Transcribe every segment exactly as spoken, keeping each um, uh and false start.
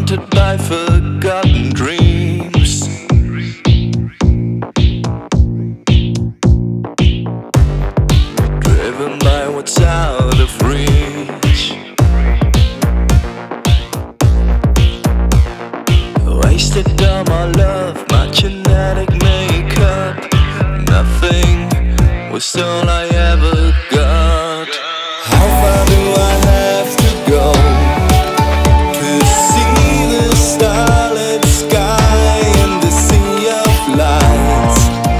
haunted by forgotten dreams. Driven by what's out of reach. Wasted all my love, my genetic makeup. Nothing was all I ever got. How far do I have to go to see the starlit sky and the sea of lights?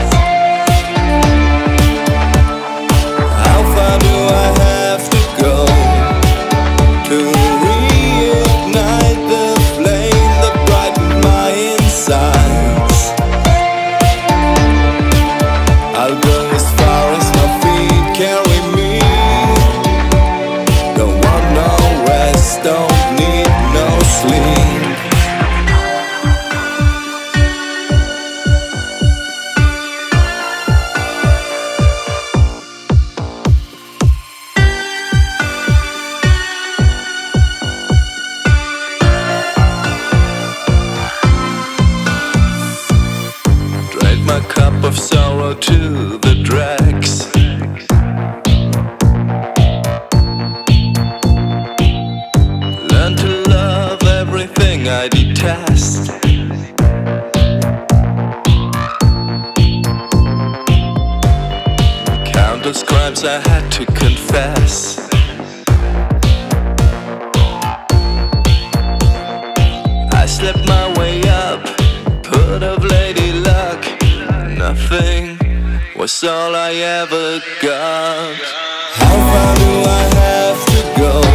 How far do I have to go to reignite the flame that brightened my insides? I'll go as far as my feet carry me. Don't want no rest, don't need no sleep. Drain my cup of sorrow to the dregs. Learn to love everything I detest. Countless crimes I had to confess. I slept my way up, put of lady luck. Nothing was all I ever got. How far do I have to go